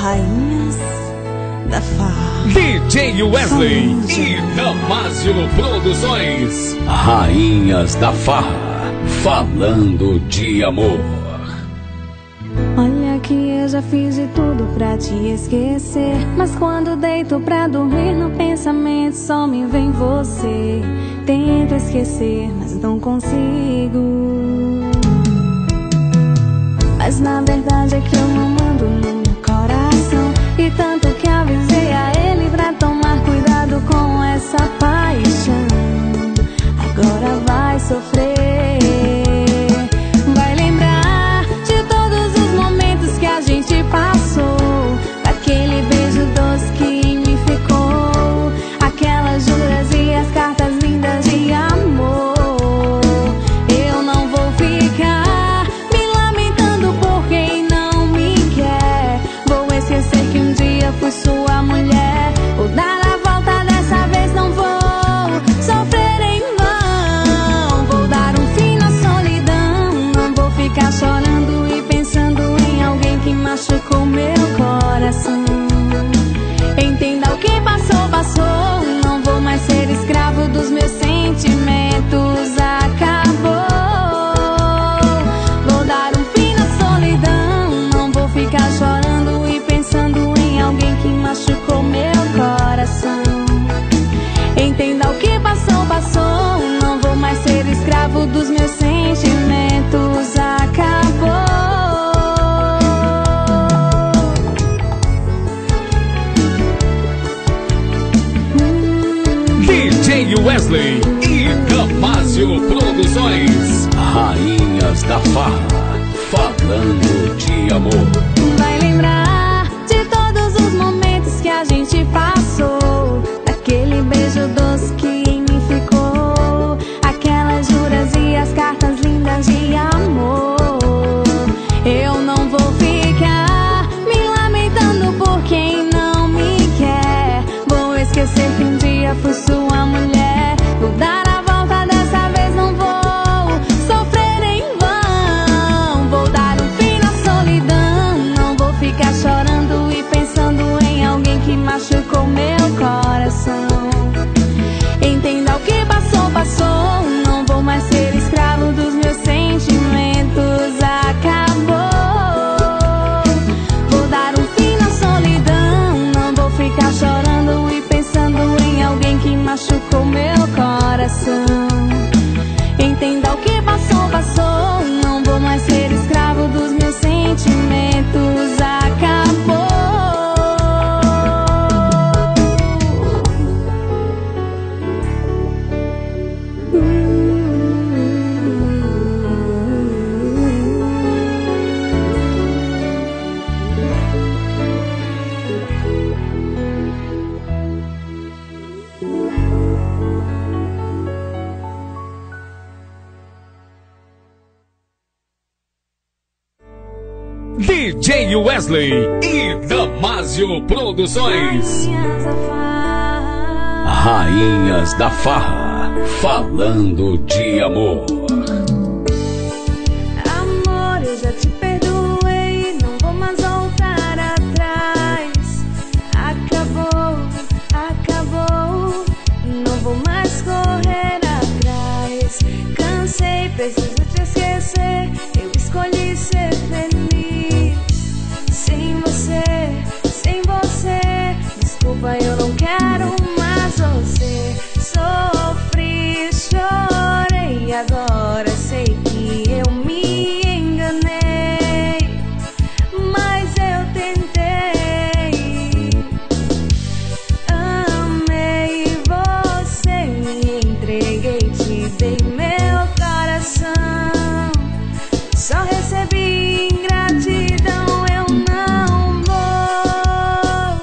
Rainhas da Farra. DJ Wesley e Damásio Produções. Rainhas da Farra, falando de amor. Olha que eu já fiz de tudo pra te esquecer, mas quando deito pra dormir no pensamento só me vem você. Tento esquecer, mas não consigo. Mas na verdade é que eu não mando no meu coração, e tanto que avisei a ele pra tomar cuidado com essa paixão. Agora vai sofrer. Vai lembrar de todos os momentos que a gente passou, daquele beijo doce que me ficou, aquelas juras e as cartas lindas de amor. Eu não vou ficar me lamentando por quem não me quer. Vou esquecer que um dia fui sua mulher. Vou dar a volta, dessa vez não vou sofrer em vão. Vou dar um fim na solidão. Não vou ficar chorando e pensando em alguém que machucou meu coração. Entenda o que passou, passou. Não vou mais ser escravo dos meus sentimentos. Acabou. Vou dar um fim na solidão. Não vou ficar chorando e pensando em alguém que machucou meu coração. Entenda o que passou, passou. Não vou mais ser escravo dos meus sentimentos. Acabou. DJ Wesley e Damásio Produções. Rainhas da Farra, falando de amor. Vai lembrar de todos os momentos que a gente passou, daquele beijo doce que me ficou, aquelas juras e as cartas lindas de amor. Eu não vou ficar me lamentando por quem não me quer. Vou esquecer que um dia fui sua mulher. Vou dar a volta, dessa vez não vou sofrer em vão. Vou dar um fim na solidão. Não vou ficar chorando e pensando em alguém que machucou meu coração. Entenda o que passou, passou. Não vou mais ser escravo dos meus sentimentos. Acabou. Vou dar um fim na solidão. Não vou ficar chorando e pensando em alguém que machucou meu coração. Entenda o que passou, passou. Não vou mais ser escravo dos meus sentimentos. Acabou. DJ Wesley e Damásio Produções. Rainhas da Farra. Rainhas da Farra, falando de amor. Amor, eu já te perdoei, não vou mais voltar atrás. Acabou, acabou, não vou mais correr atrás. Cansei, preciso te esquecer, eu escolhi ser feliz. Sem você, desculpa, eu não quero mais você. Sofri, chorei, agora sei que eu me enganei, mas eu tentei. Amei você, me entreguei, te dei meu coração. Só recebi ingratidão, eu não vou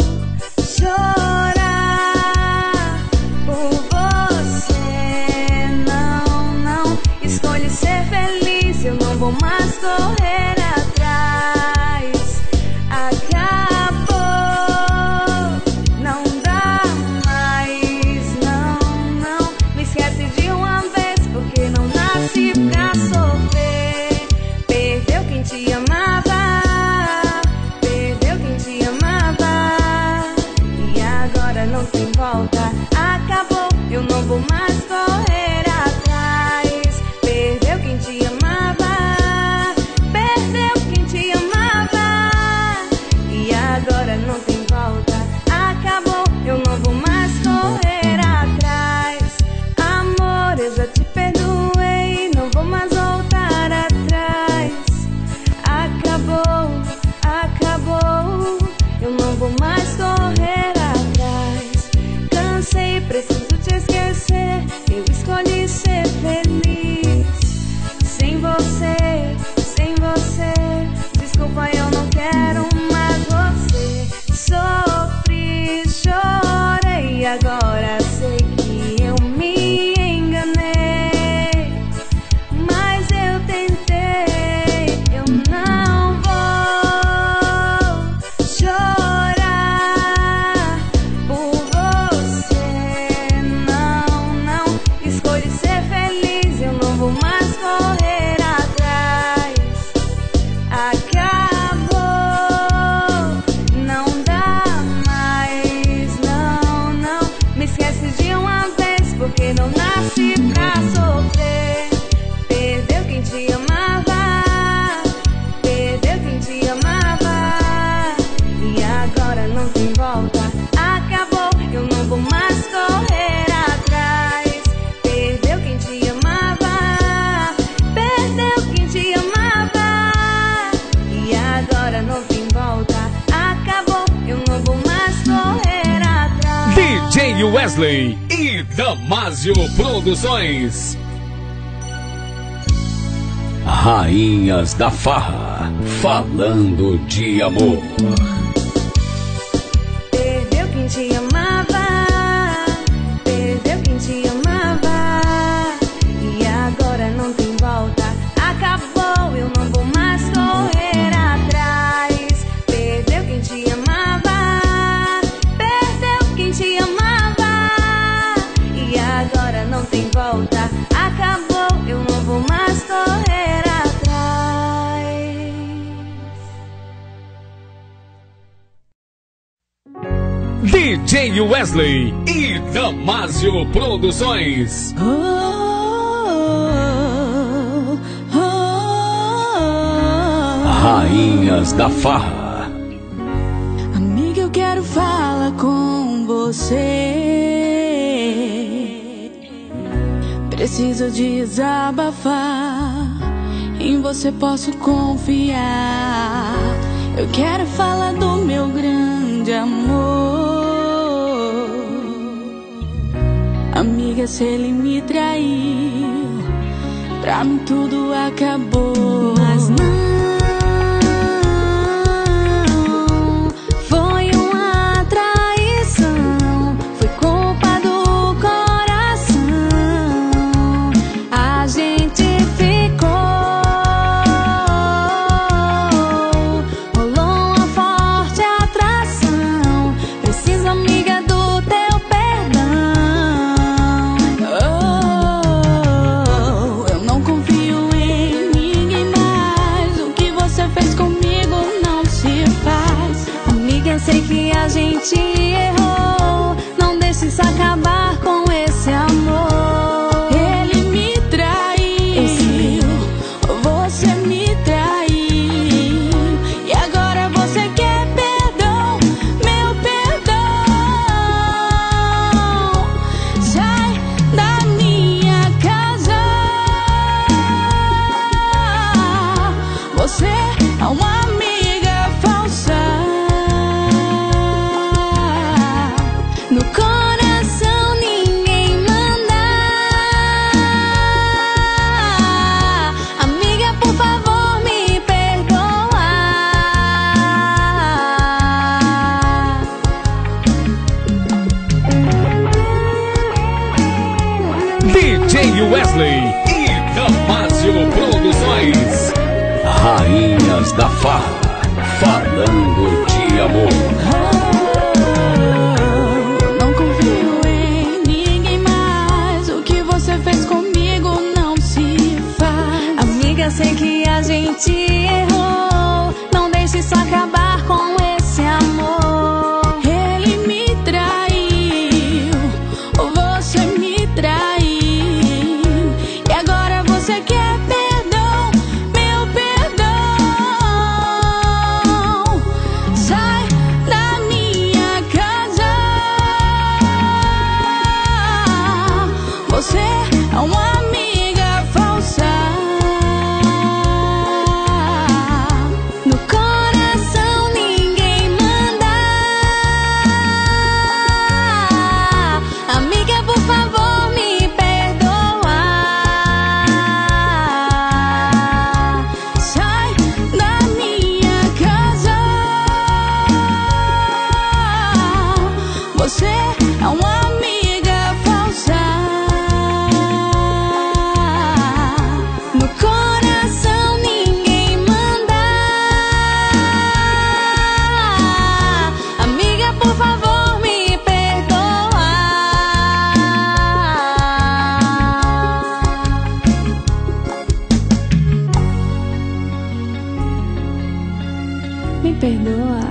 chorar por você. Não, não, escolhi ser feliz, eu não vou mais correr atrás. Acabou, não dá mais, não, não. Me esquece de uma vez, porque não nasci pra sofrer. Perdeu quem te amava, perdeu quem te amava. Wesley e Damásio Produções. Rainhas da Farra, falando de amor. Perdeu quem te amava, perdeu quem te amava, e agora não tem volta. Acabou, eu não vou mais correr atrás. Perdeu quem te amava, perdeu quem te amava, e agora não tem volta. Acabou, eu não vou mais correr atrás. DJ Wesley e Damásio Produções. Rainhas da Farra. Amiga, eu quero falar com você. Preciso desabafar. Em você posso confiar. Eu quero falar do meu grande amor. Amiga, se ele me traiu, pra mim tudo acabou. Mas não foi uma traição, foi culpa do coração. A gente ficou, rolou uma forte atração. Preciso, amiga, do teu perdão. Oh, eu não confio em ninguém mais. O que você fez comigo não se faz. Amiga, eu sei que a gente errou. Não deixe isso acabar com esse amor. Ele me traiu, você me traiu, e agora você quer perdão, meu perdão. Sai da minha casa. Você é uma amiga falsa. No coração ninguém manda. Amiga, por favor, me perdoa. DJ Wesley e Damásio Produções. Rainhas da Farra, falando de amor. Não confio em ninguém mais. O que você fez comigo não se faz. Amiga, sei que a gente errou. Não deixe isso acabar com esse amor. Ele me traiu, você me traiu, e agora você quer perdão, meu perdão. Sai da minha casa. Você é uma amiga falsa. No coração ninguém manda. Amiga, por favor, me perdoa. Sai da minha casa. Você é uma amiga falsa. No coração ninguém manda. Amiga, por favor, me perdoa. Me perdoa.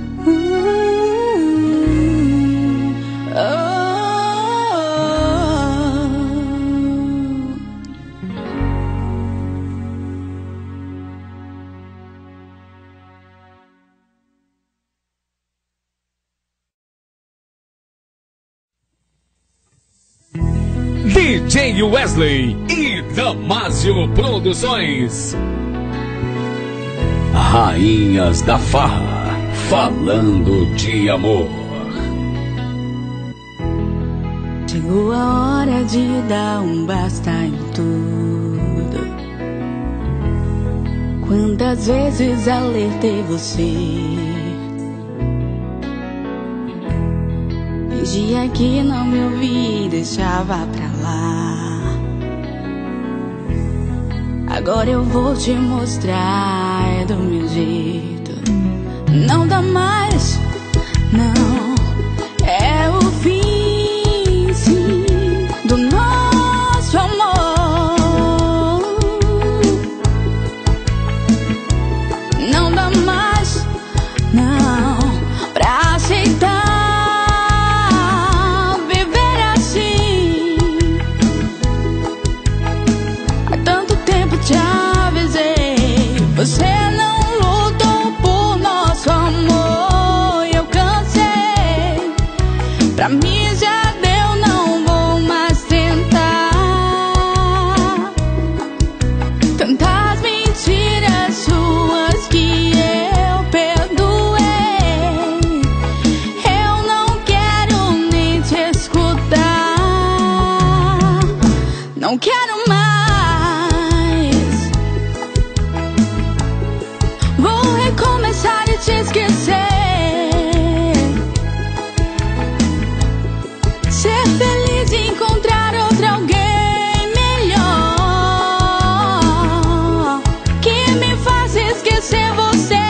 DJ Wesley e Damásio Produções. Rainhas da Farra, falando de amor. Chegou a hora de dar um basta em tudo. Quantas vezes alertei você, fingia que não me ouvia e deixava pra lá. Agora eu vou te mostrar, é do meu jeito. Não dá mais, não. É o fim, sim, do nosso amor. Não dá mais, não, pra aceitar viver assim. Há tanto tempo te avisei, você não lutou por nosso amor. Eu cansei, pra mim já deu, não vou mais tentar. Tantas mentiras suas que eu perdoei, eu não quero nem te escutar. Não quero mais. Vou recomeçar e te esquecer. Ser feliz e encontrar outro alguém melhor, que me faz esquecer você.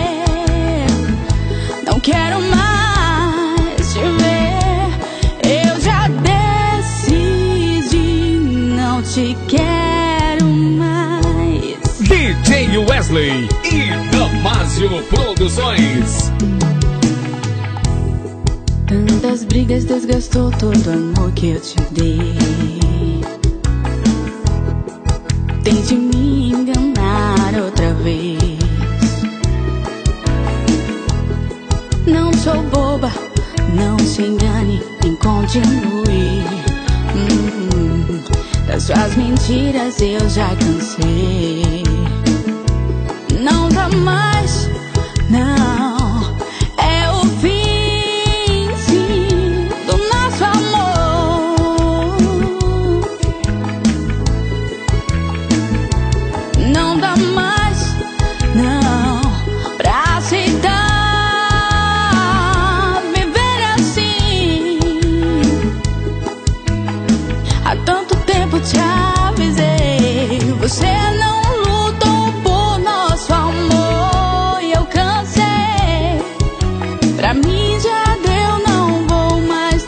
Não quero mais te ver. Eu já decidi, não te quero mais. DJ Wesley e Damásio Produções. Tantas brigas desgastou todo o amor que eu te dei. Tente me enganar outra vez. Não sou boba, não se engane, nem continue. Das suas mentiras eu já cansei. Não dá mais, não. É o fim, sim, do nosso amor. Não dá mais, não, pra aceitar viver assim. Há tanto tempo te avisei, você não lutou por nosso amor. E eu cansei, pra mim já deu, não vou mais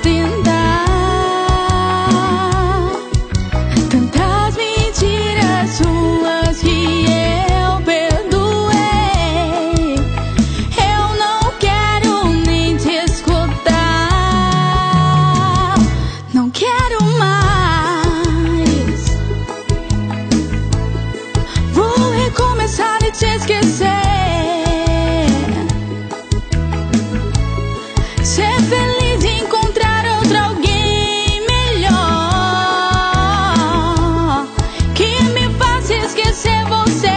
tentar. Tantas mentiras suas que eu perdoei, eu não quero nem te escutar. Não quero mais. Vou recomeçar e te esquecer. Ser feliz e encontrar outro alguém melhor, que me faça esquecer você.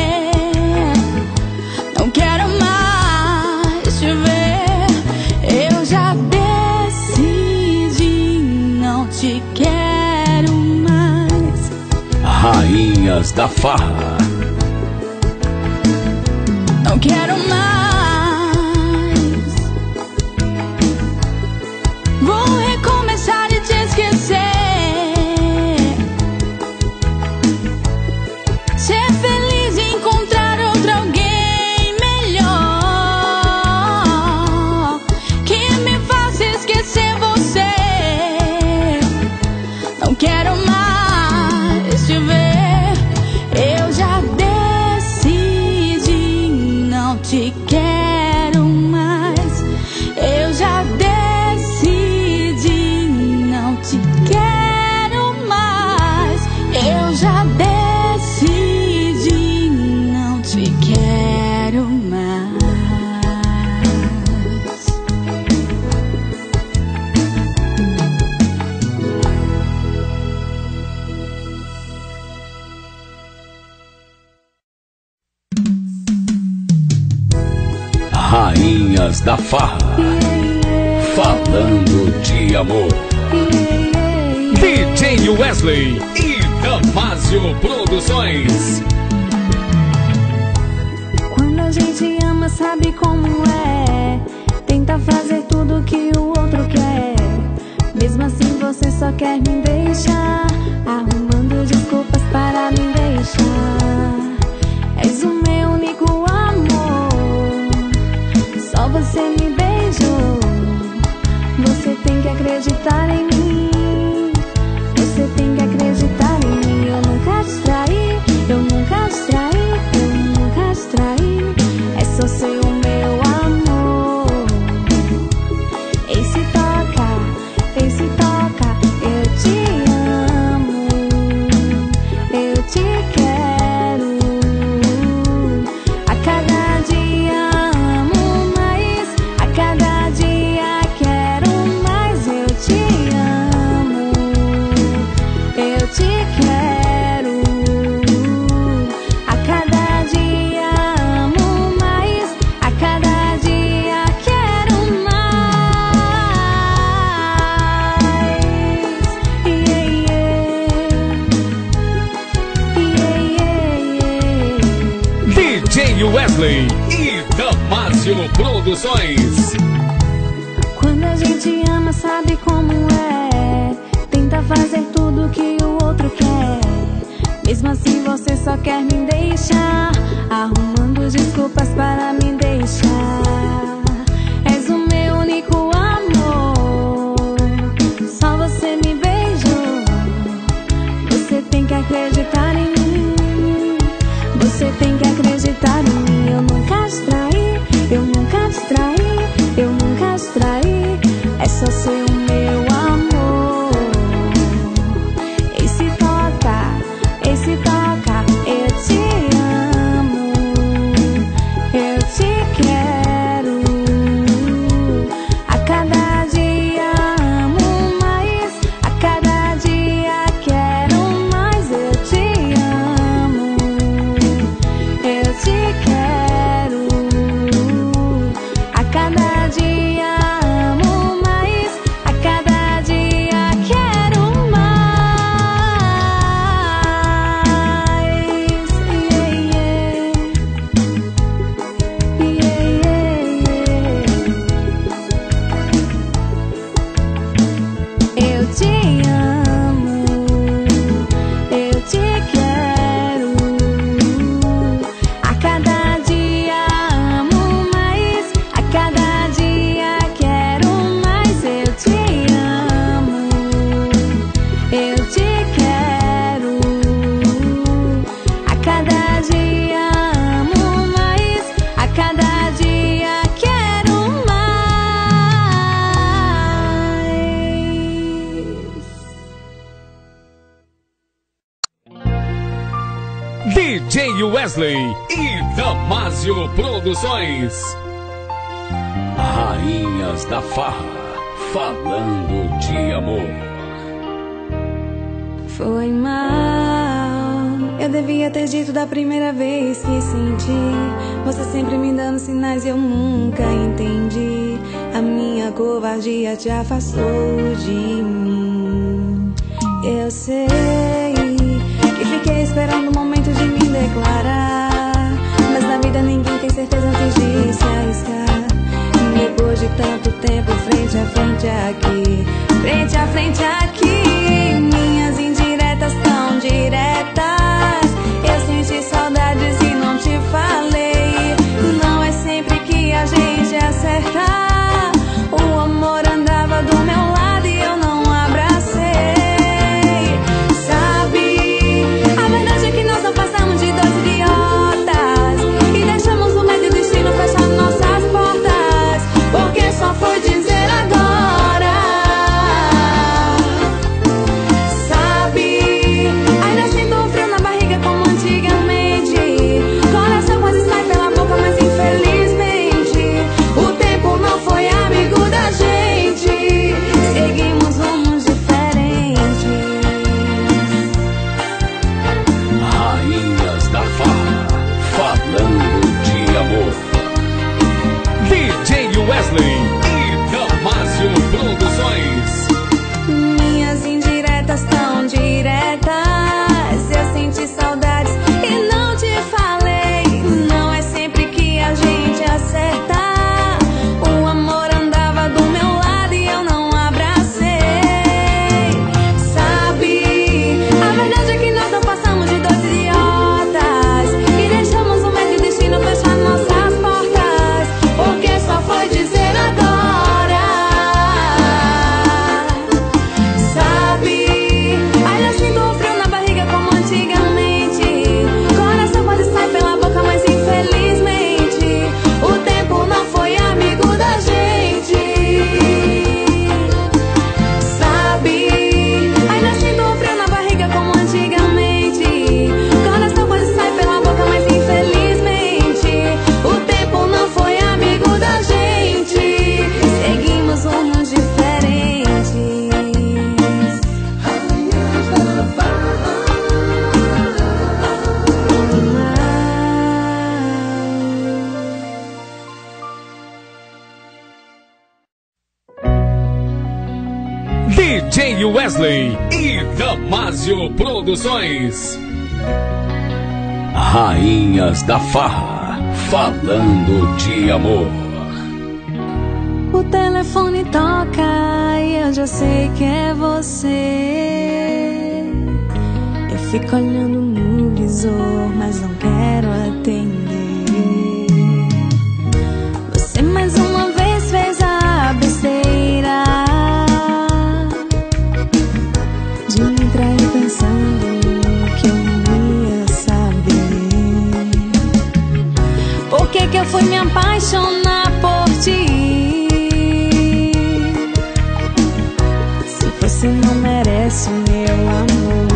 Não quero mais te ver. Eu já decidi, não te quero mais. Rainhas da Farra. Não quero mais. Vou recomeçar e te esquecer. Ser feliz e encontrar outro alguém melhor, que me faça esquecer você. Não quero mais te ver. Eu já decidi, não te quero mais. Eu já decidi, não te quero mais. Eu já decidi, não te quero mais. Rainhas da Farra. Falando de amor. DJ Wesley e Damásio Produções. Quando a gente ama, sabe como é. Tenta fazer tudo que o outro quer. Mesmo assim você só quer me deixar, arrumando desculpas para me deixar. És o meu único amor, só você me beijou. Você tem que acreditar em mim, você tem que acreditar em mim. Eu nunca te traí, eu nunca te traí, eu nunca te traí. É só ser o meu amor. Esse toca, eu te amo, eu te quero. A cada dia amo mais, a cada dia quero mais. Eu te amo, eu te quero. A cada dia amo mais, a cada dia quero mais. DJ Wesley e Damásio Produções. Quando a gente ama, sabe como é. Tenta fazer tudo que o outro quer. Mesmo assim você só quer me deixar, arrumando desculpas para me deixar. És o meu único amor, só você me beijou. Você tem que acreditar em mim, você tem que acreditar em mim. Eu nunca te traí, eu nunca te traí, eu nunca te traí. É só ser o meu amor. Esse toca, eu te amo, eu te quero. A cada dia amo mais, a cada dia quero mais. Eu te amo, eu te quero. A cada dia amo mais, a cada dia quero mais. Eu te amo, eu te quero. A cada dia amo mais, a cada dia quero mais. Eu te amo, eu te quero. A cada dia amo mais, a cada dia quero mais. DJ Wesley e Damásio Produções. Rainhas da Farra, falando de amor. Foi mal, eu devia ter dito da primeira vez que senti. Você sempre me dando sinais e eu nunca entendi. A minha covardia te afastou de mim. Eu sei que fiquei esperando o momento de me declarar, mas na vida ninguém tem certeza antes de se arriscar. Depois de tanto tempo frente a frente aqui, frente a frente aqui, minhas indiretas tão diretas. Eu senti saudades e não te falei. Não é sempre que a gente acerta. O amor andava do meu lado e eu não abracei. Sabe, a verdade é que nós não passamos de doce de ouro. DJ Wesley e Damásio Produções. Rainhas da Farra, falando de amor. O telefone toca e eu já sei que é você. Eu fico olhando no visor, mas não quero atender. Você mais uma vez fez a besteira de me trair pensando que eu não ia saber. Por que eu fui me apaixonar por ti? Se você não merece o meu amor.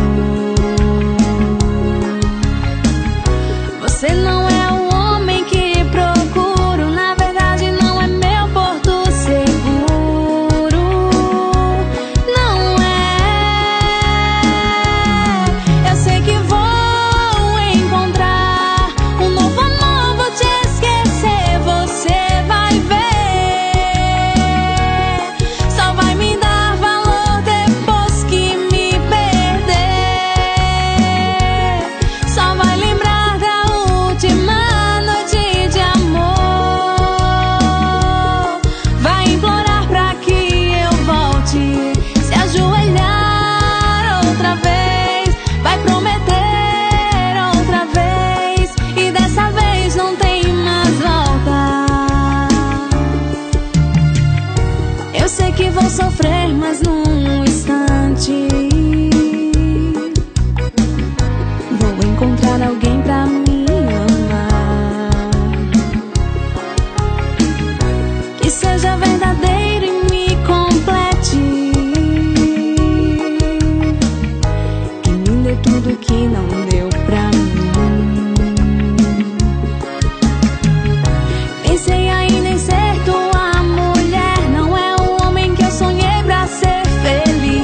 Você não é o homem que procuro, na verdade não é meu porto seguro. Não é. Eu sei que vou encontrar um novo amor, vou te esquecer, você vai ver. Só vai me dar valor depois que me perder. Só vai lembrar da última noite de amor. Vai implorar pra que eu volte, se ajoelhar outra vez. Vai prometer outra vez, e dessa vez não tem mais volta. Eu sei que vou sofrer, mas num instante vou encontrar alguém pra me amar, que seja verdadeiro e me complete, que me dê tudo que não deu pra mim. Pensei ainda em ser tua mulher, não é o homem que eu sonhei pra ser feliz.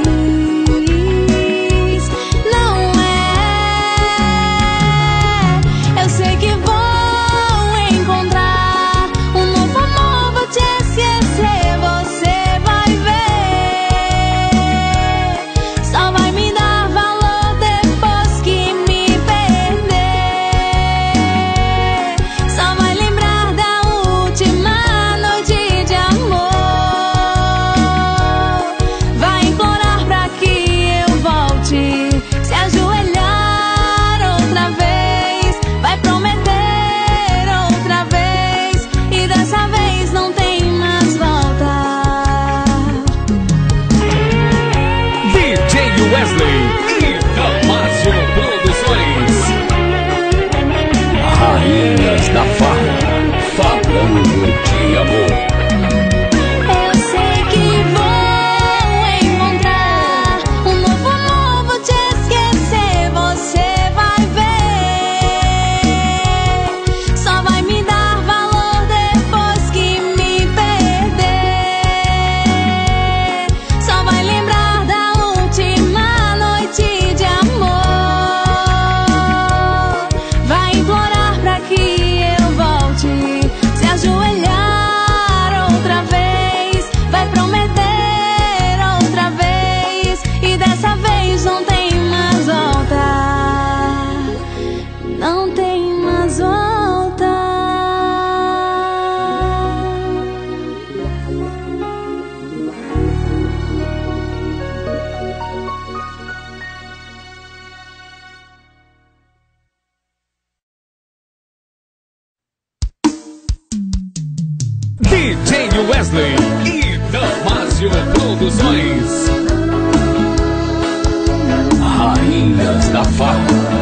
Não é. Eu sei que vou encontrar um novo amor, vou te esquecer, você vai ver. Só vai me dar valor depois que me perder. Só vai lembrar da última noite de amor. Vai implorar pra que eu volte, se ajoelhar outra vez. Vai prometer outra vez, e dessa vez não tem mais volta. DJ Wesley e Damásio Produções. Rainhas da Farra, falando de amor. Eu sei que vou encontrar um novo amor, vou te esquecer, você vai ver. Só vai me dar valor depois que me perder. Só vai lembrar da última noite de amor. Vai implorar pra que eu volte, se ajoelhar outra vez. Vai prometer outra vez, e dessa vez não tem mais volta. Não tem mais volta. DJ Wesley e Damásio Produções. Rainhas da Farra,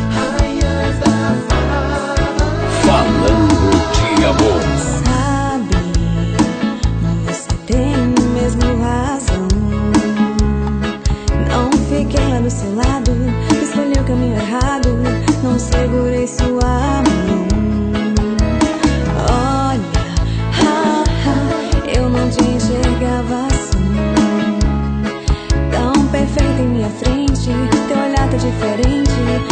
falando de amor. Sabe, você tem mesmo razão. Não fiquei lá do seu lado, escolhi o caminho errado, não segurei sua mão. Olha, eu não te enxergava assim, tão perfeita em minha frente. Teu olhar tá diferente,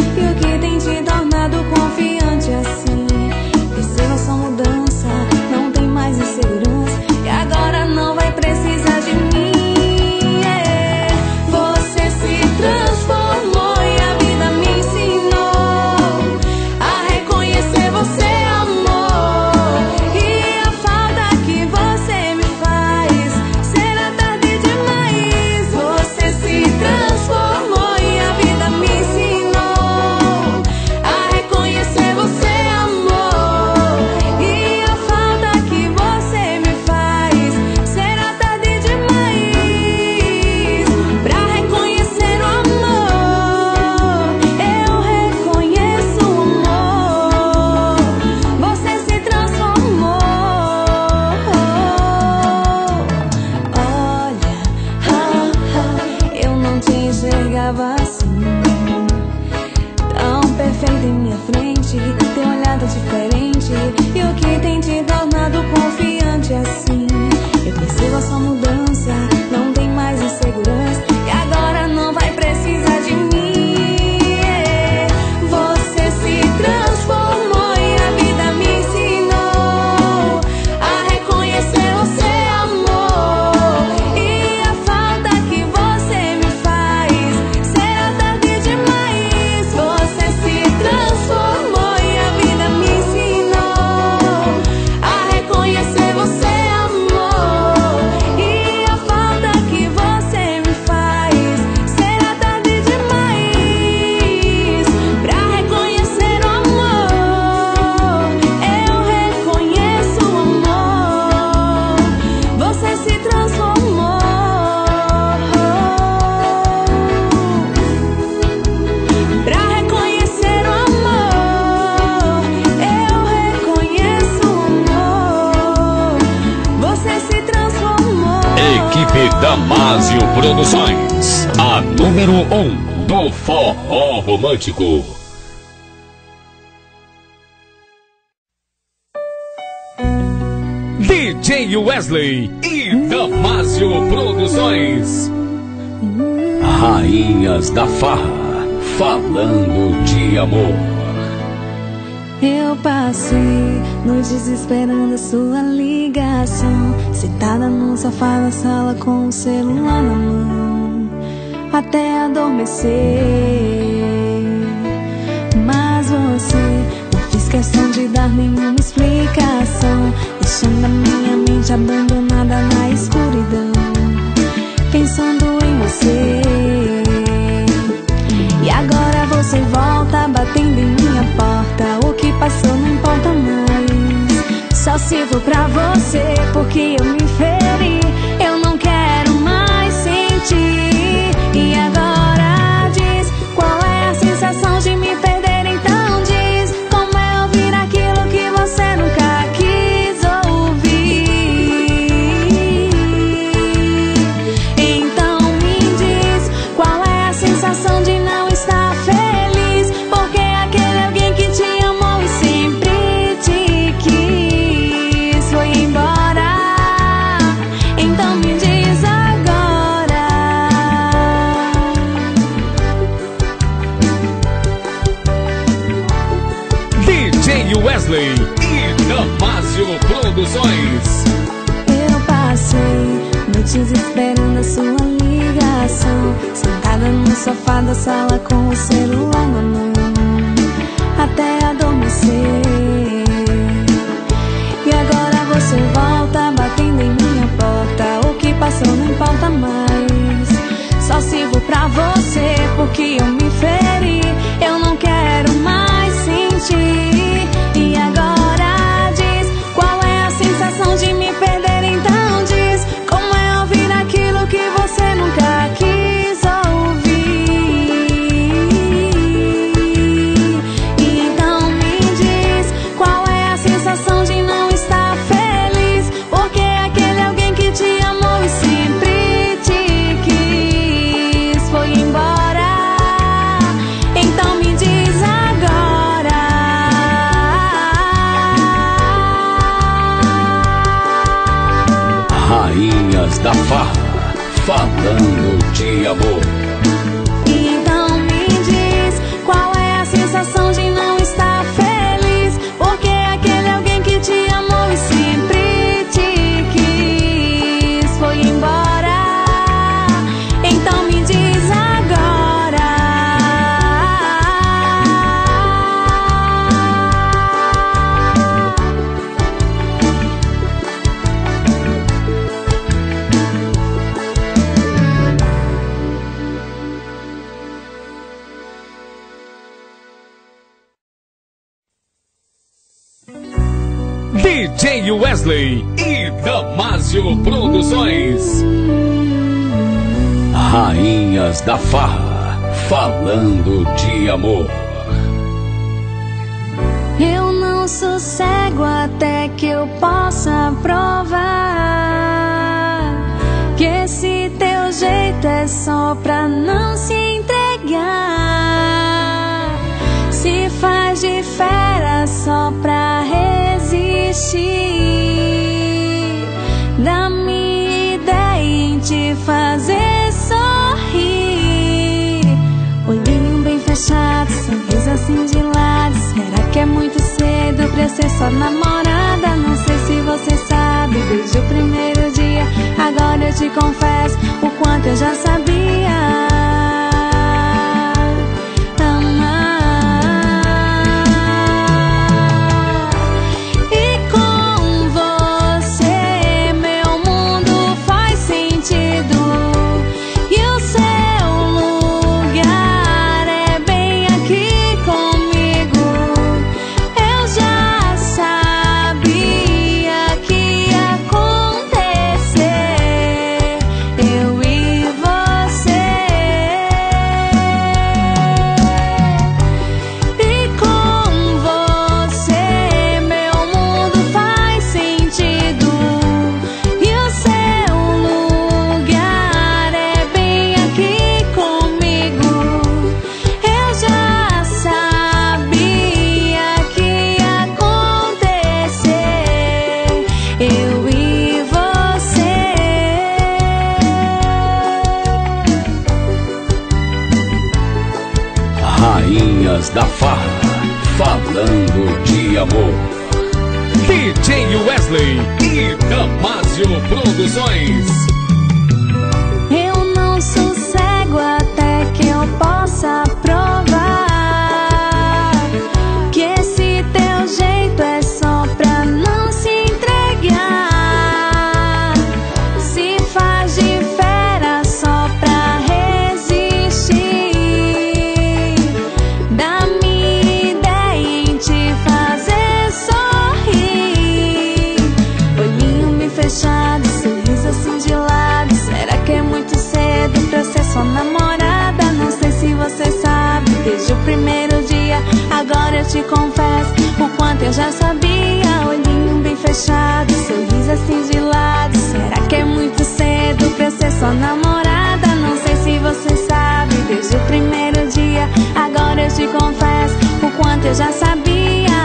e Damásio Produções, a número 1 do forró romântico. DJ Wesley e Damásio Produções. Rainhas da Farra, falando de amor. Eu passei noites esperando a sua ligação, sentada no sofá da sala com o celular na mão, até adormecer. Mas você não fez questão de dar nenhuma explicação, deixando a minha mente abandonada na escuridão, pensando em você. E agora você volta batendo em minha porta. O que passou não importa mais, só sirvo pra você porque eu me feri. Eu não quero mais sentir. E agora diz, qual é a sensação de me perder? Então diz, como é ouvir aquilo que você nunca quis ouvir. Então me diz, qual é a sensação de não estar feliz, porque aquele alguém que te amou e sempre te quis foi embora. Então me diz agora. DJ Wesley e Damásio Produções. Eu passei noites esperando a sua ligação, sentada no sofá da sala com o celular na mão, até adormecer. E agora você volta batendo em minha porta. O que passou não importa mais, só sirvo pra você porque eu me feri. Eu não quero mais sentir. E agora diz, qual é a sensação de me perder? Então diz, como é ouvir aquilo que você nunca quis ouvir. Então me diz, qual é a sensação de não estar feliz, porque aquele alguém que te amou e sempre te quis foi embora. Então me diz agora. Rainhas da Farra, falando de amor. Então me diz, qual é a sensação de não estar feliz, porque aquele alguém que te amou e sempre te quis foi embora. Então me diz agora. DJ Wesley e Damásio Produções. Rainhas da Farra, falando de amor. Eu não sossego até que eu possa provar que esse teu jeito é só pra não se entregar. Se faz de fera só pra resistir da minha ideia em te fazer sorrir. Olhinho bem fechado, sorriso assim de lado. Será que é muito cedo pra eu ser só namorada? Não sei se você sabe, desde o primeiro dia. Agora eu te confesso o quanto eu já sabia. Eu e você amor. DJ Wesley e Damásio Produções. Eu não sossego até que eu possa provar que esse teu jeito é só pra não se entregar. Se faz de fera só pra resistir da minha ideia em te fazer sorrir. Olhinho bem fechado, sorriso assim de lado. Será que é muito cedo pra ser sua namorada? Não sei se você sabe, desde o primeiro dia. Agora eu te confesso o quanto eu já sabia. Olhinho bem fechado, sorriso assim de lado. Será que é muito cedo pra ser sua namorada? Não sei se você sabe, desde o primeiro dia. Agora eu te confesso o quanto eu já sabia.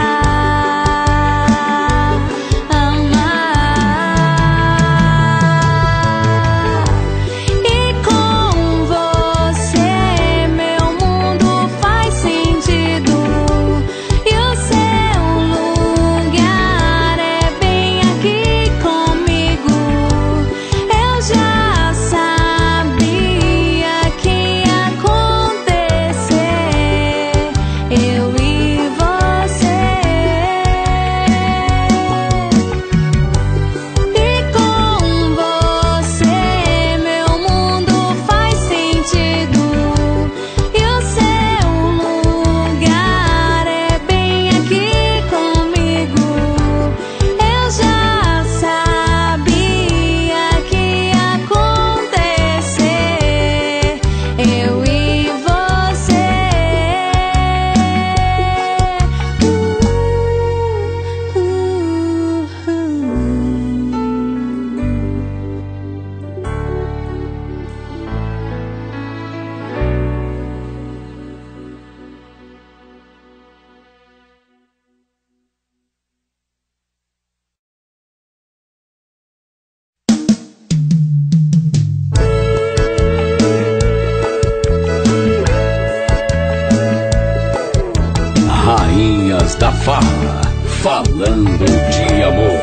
Rainhas da Farra, falando de amor.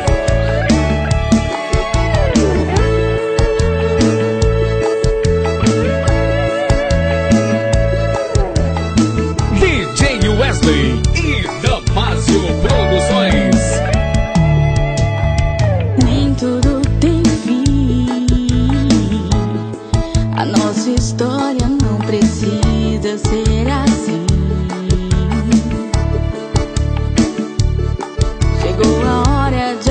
DJ Wesley e Damásio Produções. Nem tudo tem fim. A nossa história não precisa ser assim. Chegou a hora de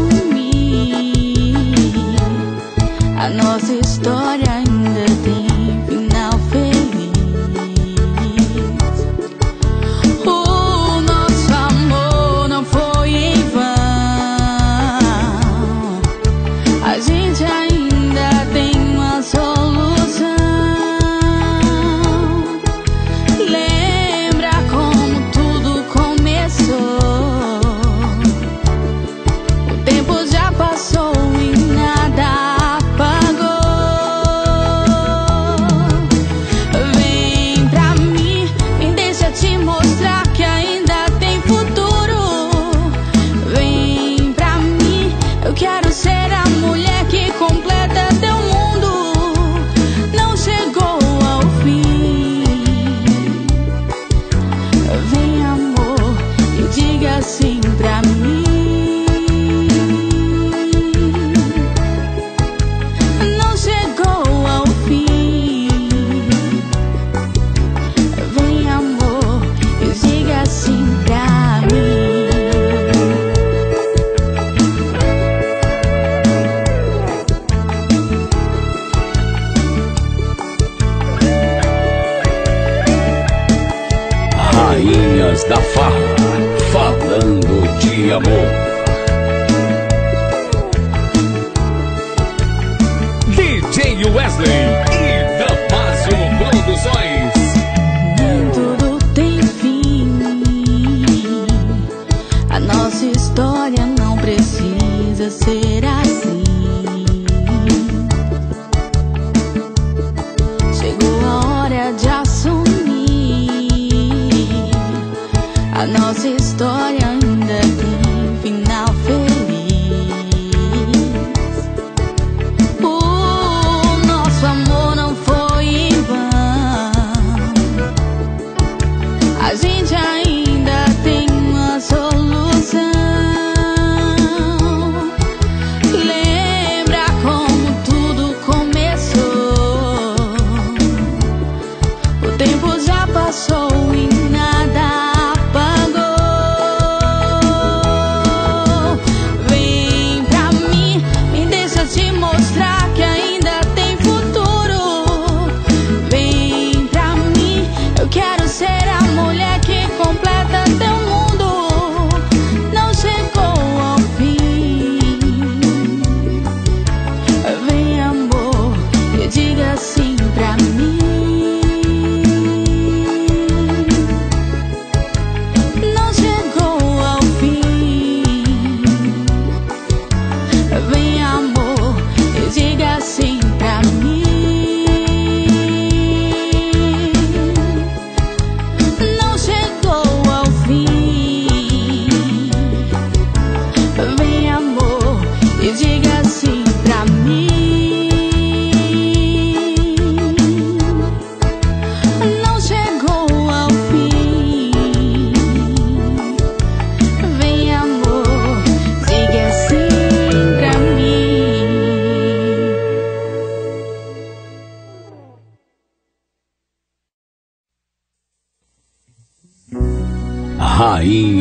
assumir. A nossa história ainda tem final feliz. O nosso amor não foi em vão. A gente ainda tem uma solução. Lembra como tudo começou? Passou e nada apagou. Vem pra mim, me deixa te mostrar que ainda tem futuro. Vem pra mim, eu quero ser a mulher que completa teu mundo. Não chegou ao fim. Vem, amor, e diga assim pra mim. Rainhas da Farra, falando de amor. DJ Wesley e Damásio Produções. Nem tudo tem fim. A nossa história não precisa ser assim. Chegou a hora de assumir. A nossa história ainda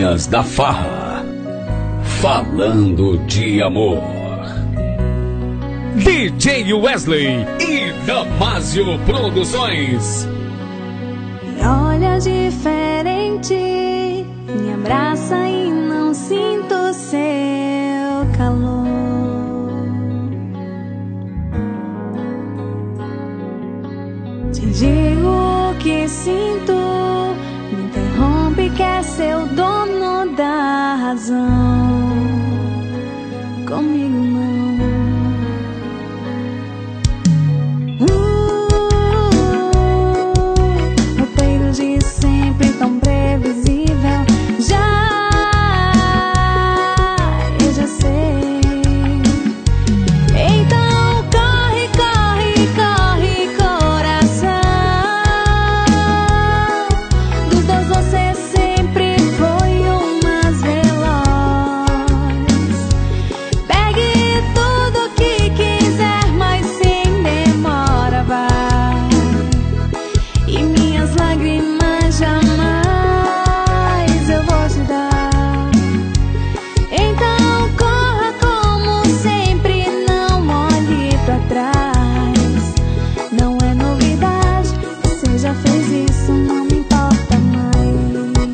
Rainhas da Farra, falando de amor. DJ Wesley e Damásio Produções. Me olha diferente, me abraça e não sinto seu calor. Te digo o que sinto, me interrompe, quer ser o dono da razão. Comigo não. Roteiro de sempre tão previsível. Eu já sei. Então corre, corre, corre, coração. Dos dois você sempre foi o mais veloz. Pegue tudo que quiser, mas sem demora vai. E minhas lágrimas jamais eu vou te dar. Então corra como sempre, não olhe pra trás. Não é novidade, você já fez isso, não me importa mais.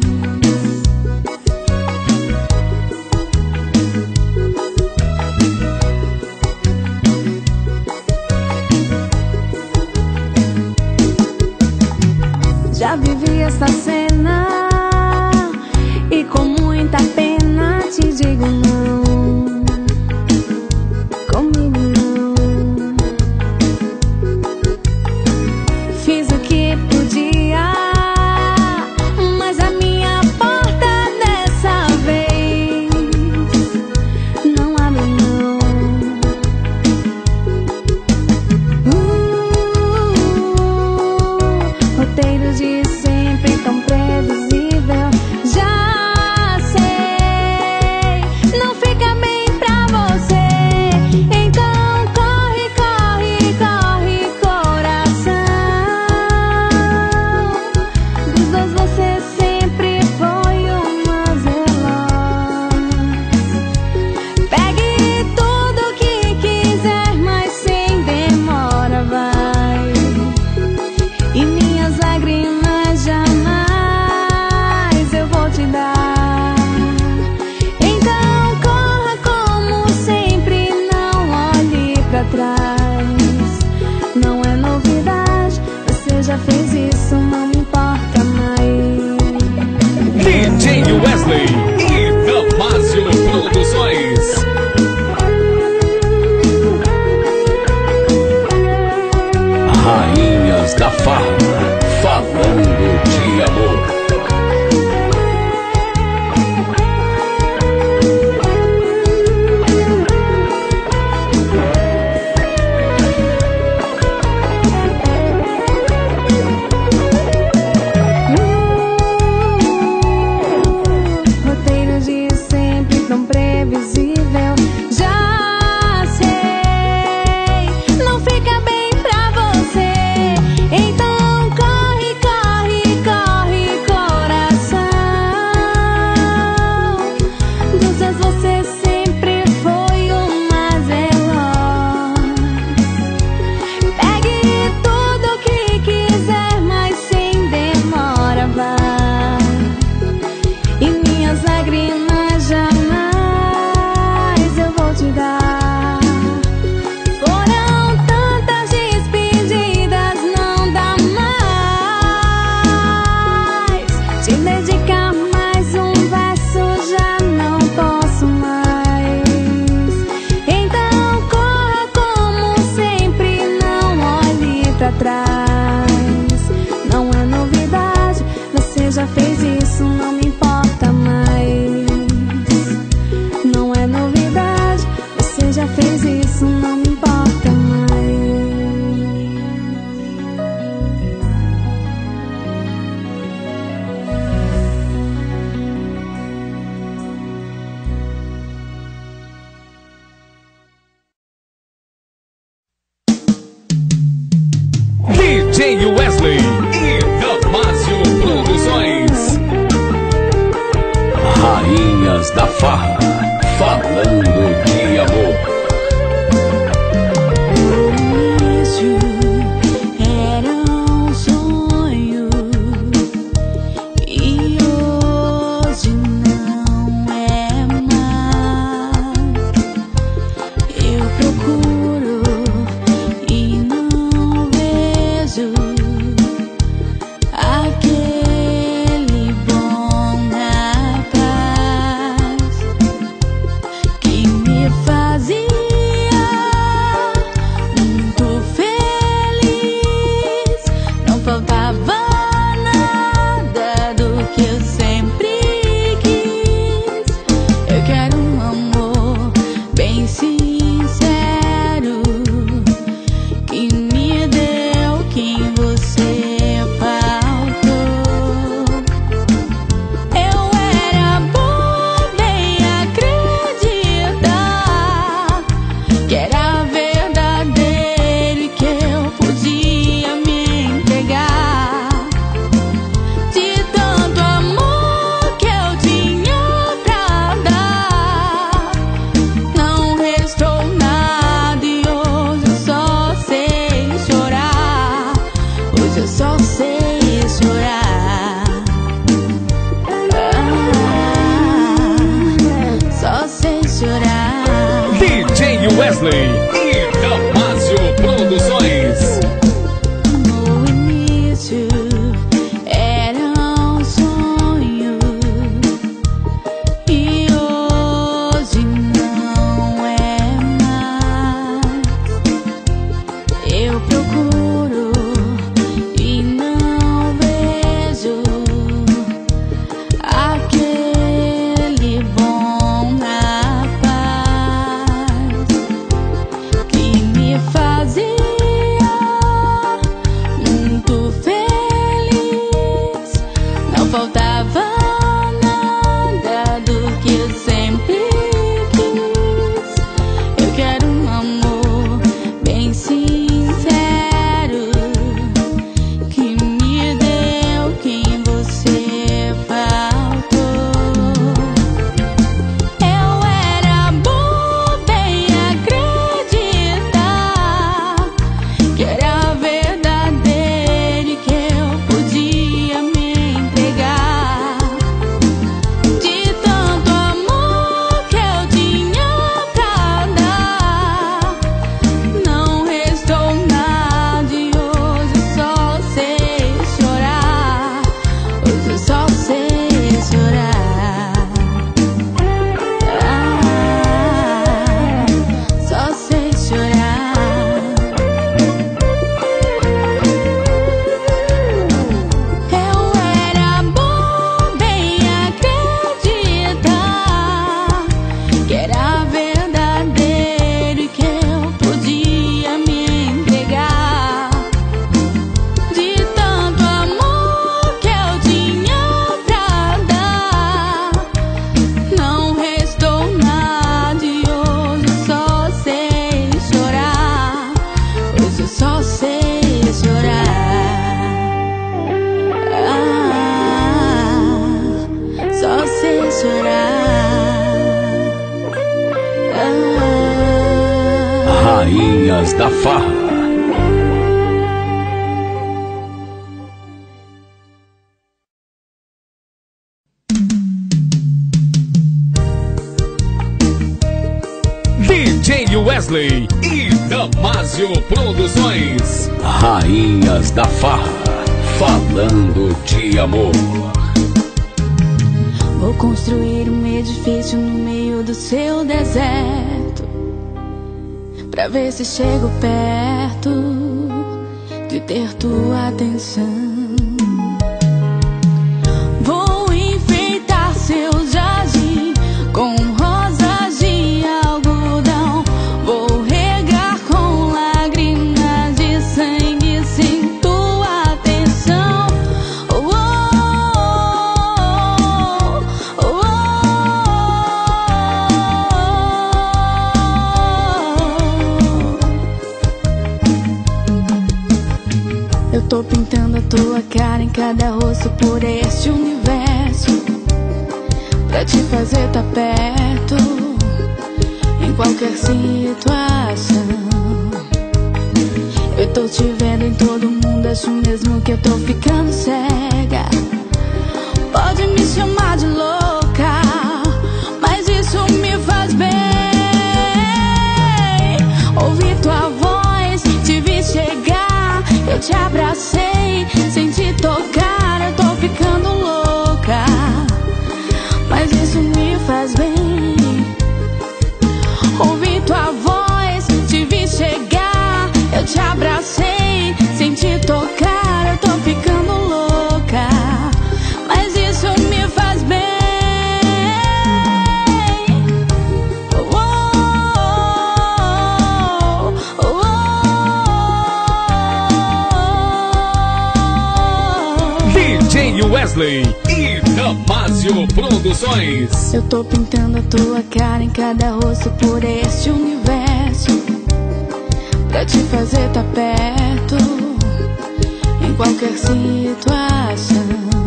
Já vivi essa cena e com muita pena te digo não. Comigo não. Fiz o que podia, mas a minha porta dessa vez não abre não. Roteiro de sempre tão previsível. Já sei, não fica bem pra você. Então corre, corre, corre, coração. Dos dois você sempre foi o mais veloz. Pegue tudo que quiser, mas sem demora vai. E minhas lágrimas jamais eu vou te dar. Então corra como sempre, não olhe pra trás. Não é novidade, você já fez isso, não me importa mais. DJ Wesley e Damásio Produções. Rainhas da Farra, falando de amor. Roteiro de sempre tão previsível. Já sei, não fica bem pra você. Então corre, corre, corre, coração. Dos dois você sempre foi o mais veloz. Pegue tudo que quiser, mas sem demora vai. E minhas lágrimas jamais eu vou te dar. Foram tantas despedidas, não dá mais. Te dedicar mais um verso, já não posso mais. Então corra como sempre, não olhe pra trás. Não é novidade, você já fez isso, não me importa mais. Não é novidade, você já fez isso, não me importa mais. DJ Wesley e Damásio Produções. da Farra, falando de amor. DJ Wesley e Damásio Produções. No início era um sonho e hoje não é mais. Eu procuro e não vejo aquele bom rapaz que me fazia muito feliz. Não faltava nada do que eu sempre quis. Eu quero um amor bem sincero que me deu quem você faltou. Eu era boba em acreditar que era verdadeiro e que eu podia me entregar. De tanto amor que eu tinha pra dar, não restou nada e hoje eu só sei chorar. Hoje eu só sei chorar. Só sei chorar. Eu era boba em acreditar que era verdadeiro e que eu podia me entregar. De tanto amor que eu tinha pra dar, não restou nada e hoje eu só sei chorar. Hoje eu só sei chorar. Só sei chorar. Rainhas da Farra. DJ Wesley e Damásio Produções. Rainhas da Farra, falando de amor. Vou construir um edifício no meio do seu deserto, pra ver se chego perto de ter tua atenção. Vou enfeitar seu jardim com rosas de algodão. Vou regar com lágrimas de sangue sem tua atenção. Eu tô pintando a tua cara em cada rosto por este universo, pra te fazer tá perto em qualquer situação. Eu tô te vendo em todo mundo, acho mesmo que eu tô ficando cega. Pode me chamar de louca, mas isso me faz bem. Ouvi tua voz, te vi chegar, eu te abracei, sem te tocar, eu tô ficando louca, mas isso me faz bem. Ouvi tua voz, te vi chegar, eu te abracei, sem te tocar, eu tô ficando louca, mas isso me faz bem. DJ Wesley e Damásio Produções. Eu tô pintando a tua cara em cada rosto por este universo, pra te fazer tá perto em qualquer situação.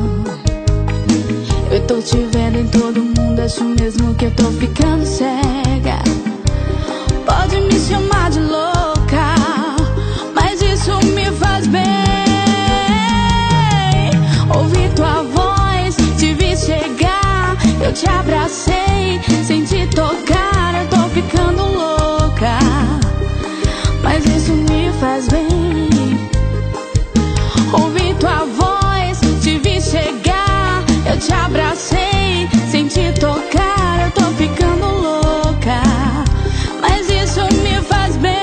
Eu tô te vendo em todo mundo, acho mesmo que eu tô ficando cega. Pode me chamar de louca, mas isso me faz bem. Ouvi tua voz, te vi chegar, eu te abracei, sem te tocar, eu tô ficando louca, mas isso me faz bem. Ouvi tua voz, te vi chegar, eu te abracei, sem te tocar, eu tô ficando louca, mas isso me faz bem.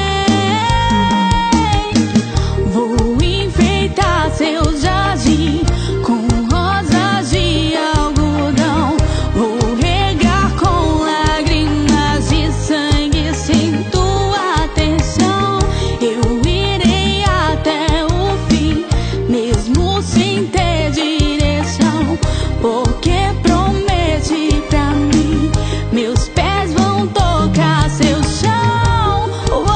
Vou enfeitar seu jardim com rosas de algodão, vou regar com lágrimas de sangue sem tua atenção. Eu irei até o fim, mesmo sem ter direção, porque prometi pra mim, meus pés vão tocar seu chão.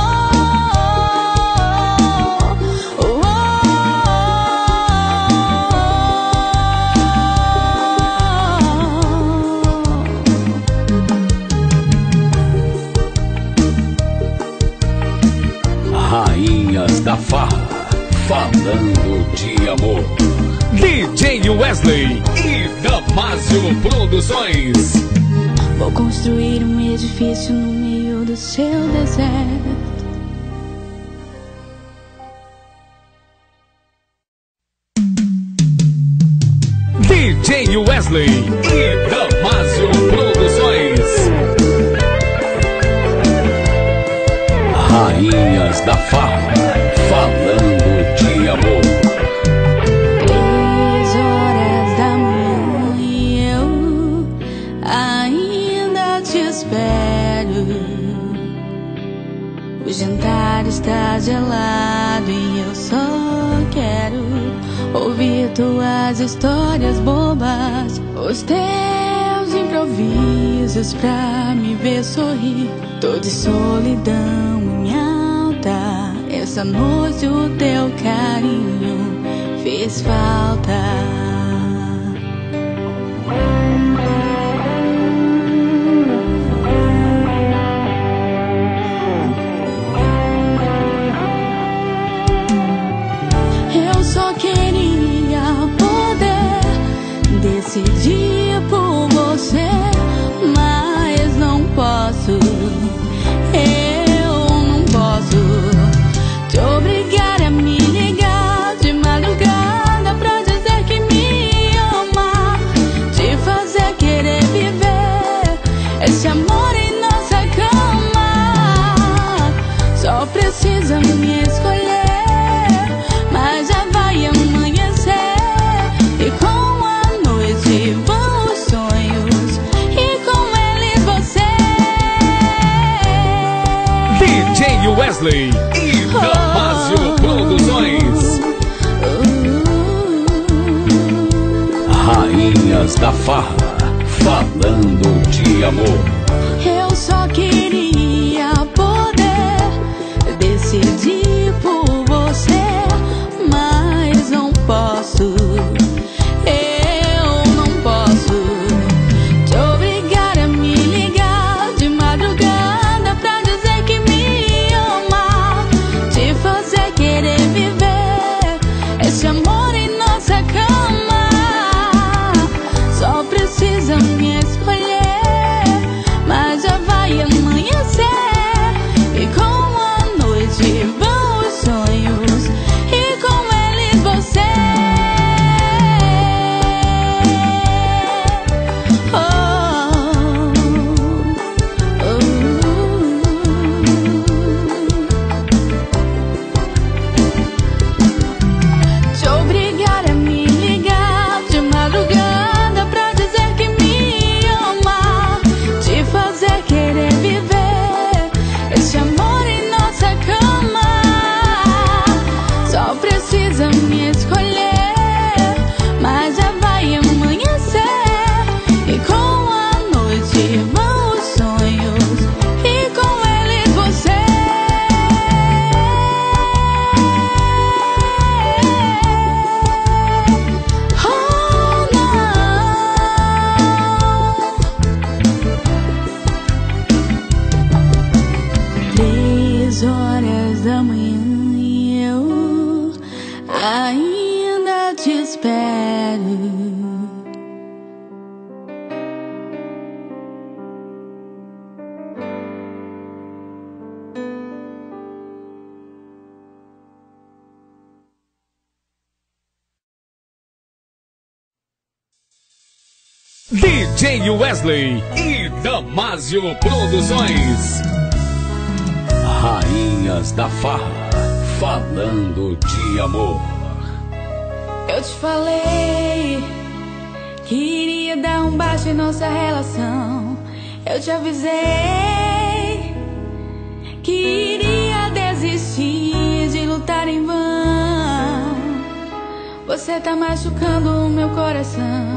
Rainhas da Farra, falando de amor. DJ Wesley e Damásio Produções. Vou construir um edifício no meio do seu deserto. DJ Wesley e Damásio Produções. Rainhas da Farra, falando de amor. 3 horas da manhã, eu ainda te espero. O jantar está gelado e eu só quero ouvir tuas histórias bobas, os teus improvisos pra me ver sorrir. Tô de solidão em alta, essa noite o teu carinho fez falta. Eu só queria poder decidir por você, mas não posso. Eu não posso te obrigar a me ligar de madrugada pra dizer que me ama, te fazer querer viver esse amor em nossa cama. Só precisa me escolher, mas já vai amanhecer e com a noite vão os sonhos e com eles você. DJ Wesley e Damásio Produções. Rainhas da Farra, falando de amor. Eu só queria poder decidir por você, mas não posso. Eu não posso DJ Wesley e Damásio Produções. Rainhas da Farra, falando de amor. Eu te falei que iria dar um baixo em nossa relação. Eu te avisei que iria desistir de lutar em vão. Você tá machucando o meu coração.